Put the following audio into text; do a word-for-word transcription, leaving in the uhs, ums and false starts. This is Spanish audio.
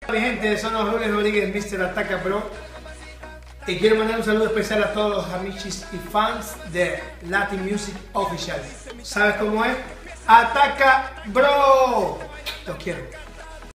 Mi gente, son los Robles Rodríguez, mister Ataca Bro. Y quiero mandar un saludo especial a todos los amichis y fans de Latin Music Official. ¿Sabes cómo es? Ataca Bro. Los quiero.